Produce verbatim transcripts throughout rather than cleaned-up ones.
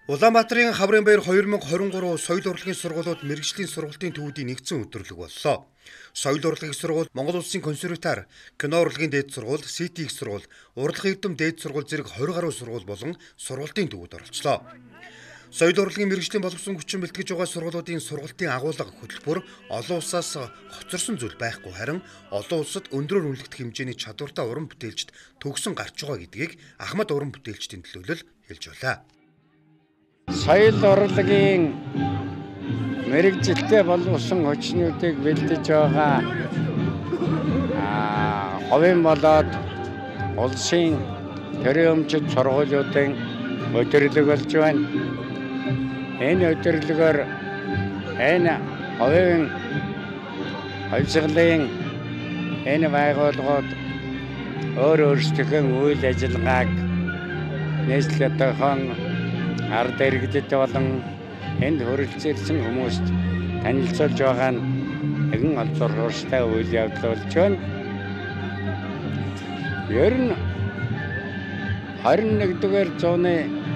Улаанбаатарын Хаврынбаяр two thousand twenty-three соёл урлагийн сургуулиуд мэргэжлийн сургалтын төвүүдийн нэгдсэн өдрөлөг боллоо. Соёл урлагийн сургууль, Монгол Улсын консерватор, кино урлагийн дээд сургууль, СИТ-ийн сургууль, урлаг эрдэм дээд сургууль зэрэг twenty гаруй сургууль болон сургалтын төвүүд оролцлоо. Соёл урлагийн мэргэжлийн боловсон хүчин бэлтгэж байгаа сургуулиудын сургалтын агуулга хөтөлбөр олон улсаас хоцорсон зүйл байхгүй харин олон улсад өндрөөр үнэлэгдэх хэмжээний чадвартай уран бүтээлчд төгсөн гарч байгаа гэдгийг Ахмад уран бүтээлчдийн төлөөлөл хэлж байлаа. Соёл урлагийн мэргэжилтэй боловсон хүчнүүдийг бэлдэж байгаа аа ховын болоод улсын төрийн өмчит сургуулиудын өдөрлөг болж байна. Энэ өдөрлөгөөр энэ ховын хувьсгалын энэ байгууллагууд өөр өөрсдийнхөө үйл ажиллагааг нийслэлийн ард иргэдэд болон энд хүрэлцээрсэн хүмүүст танилцуулж байгаа нь нэгэн олзор хуурстай үйл явдал болж байна. Ер нь twenty-one дугаар зууны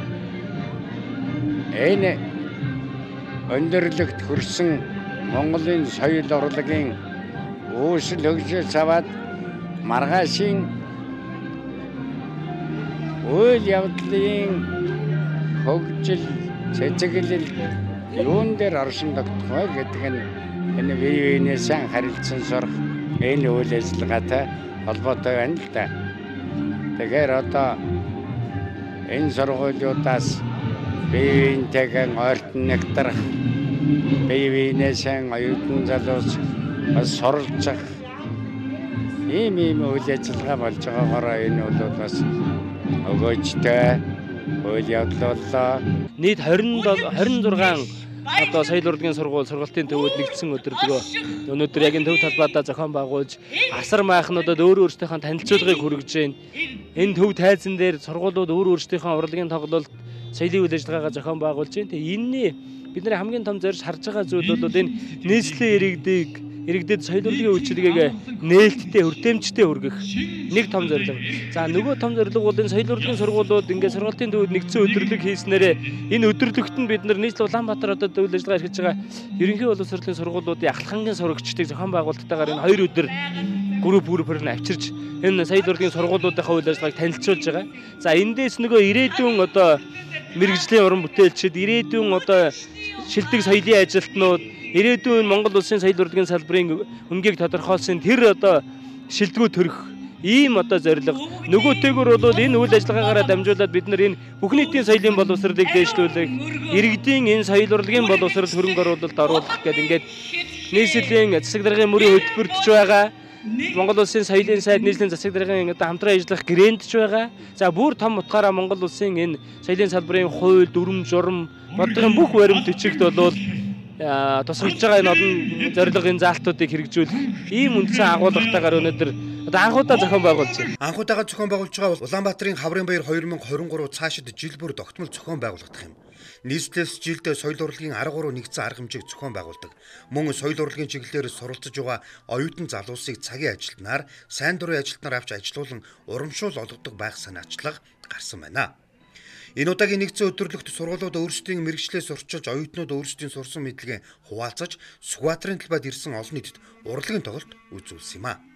энэ өндөрлөгт хүрсэн Монголын соёл урлагийн үүсэл хөгжил аваад маргаашийн үйл явдлын хөгжил цэцэглэл юун дээр оршин тогтох вэ гэдэг нь энэ бие биенээ сайн харилцан сурах энэ үйл ажиллагаатай холбоотой байна л да. Тэгэхээр одоо энэ сургуулиудаас бие биентэйгээ ойртон нэгтрах, бие биенээ сайн оюутан залуус бас суралцах ийм ийм үйл ажиллагаа болж байгаагаар энэ бол бас өгөөжтэй үйл явдал боллоо. Нийт twenty-six одоо соёл урлагийн сургууль сургалтын төвүүд нэгдсэн өдрөлгөө өнөөдөр яг энэ төв талбайдаа зохион байгуулж асар майхнуудад өөр өөрсдийнхөө танилцуулгыг хүргэж байна. Энэ төв тайзан дээр сургуулиуд өөр өөрсдийнхөө урлагийн тоглолт соёлын үйл ажиллагаагаа зохион байгуулж байна. Тэгээ энэний бидний хамгийн том зорилт харж байгаа зүйл бол энэ нийслэлийн иргэдийг иргэдэд соёл урлагийн үйлчилгээг нээлттэй хүртээмжтэй хүргэх нэг том зорилго. За нөгөө том зорилго бол энэ соёл урлагийн сургуулиуд ингээд сургалтын төвүүд нэгдсэн өдрөлөг хийснээрээ энэ өдрөлөгт нь бид нар нийслэл Улаанбаатар хотод үйл ажиллагаа эрхэлж байгаа ерөнхий боловсролын сургуулиудын ахлахангийн сурагчдыг зохион байгуулалтайгаар энэ хоёр өдөр групп группээр нь авчирч энэ соёл урлагийн сургуулиудынхаа үйл ажиллагааг танилцуулж байгаа. За эндээс нөгөө ирээдүйн одоо мэргэжлийн уран бүтээлчид, ирээдүйн одоо шилдэг соёлын ажилтнууд, ирээдүйн Монгол Улсын соёл урлагийн салбарын өнгийг тодорхойлсон тэр одоо шилдэгүү төрөх ийм одоо зорилго. Нөгөөтэйгөр бол энэ үйл ажиллагаагаараа дамжуулаад бид нар энэ бүх нийтийн соёлын боловсролыг дээшлүүлэх, иргэдийн энэ соёл урлагийн боловсрол хөрөнгө оруулалт оруулах гэдэг ингээд нийслэлийн засаг даргын мөрийн хөтөлбөртж байгаа. Монгол Улсын соёлын сайд нийслэлийн засаг даргын одоо хамтран ажиллах гэрээндж байгаа. За бүр том утгаараа Монгол Улсын энэ соёлын салбарын хууль, дүрм, журам, бодлогын бүх баримт бичигт бол тусгаж байгаа энэ олон зорилго энэ заалтуудыг хэрэгжүүлэх ийм үндсэн агуулгатайгаар өнөөдөр одоо анхудаа зохион байгуулж байна. Анхудаага зохион байгуулж байгаа бол Улаанбаатарын Хаврынбаяр two thousand twenty-three цаашид жил бүр тогтмол зохион байгуулагдах юм. Нийслэлээс жилд соёл урлагийн арга нэгдсэн арга хэмжээг зохион байгуулдаг. Мөн соёл урлагийн чиглэлээр суралцж байгаа оюутан залуусыг цагийн ажилтнаар, сайн дурын ажилтнаар авч ажилуулан урамшуул олгодог байх санаачлага гарсан байна. Энэ удаагийн нэгдсэн өдрөлөгт сургуулиуд өөрсдийн мэргэжлээс сурчилж оюутнууд өөрсдийн сурсан мэдлэгээ хуваалцаж Сүхбаатарын талбайд ирсэн олон нийтэд урлагийн тоглолт үзүүлсэн юм а.